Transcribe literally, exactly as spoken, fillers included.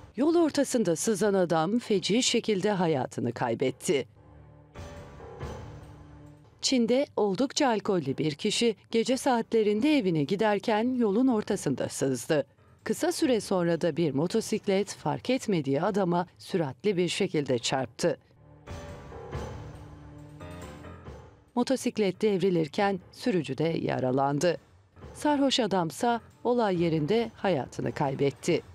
Yol ortasında sızan adam feci şekilde hayatını kaybetti. Çin'de oldukça alkollü bir kişi gece saatlerinde evine giderken yolun ortasında sızdı. Kısa süre sonra da bir motosiklet fark etmediği adama süratli bir şekilde çarptı. Motosiklet devrilirken sürücü de yaralandı. Sarhoş adamsa olay yerinde hayatını kaybetti.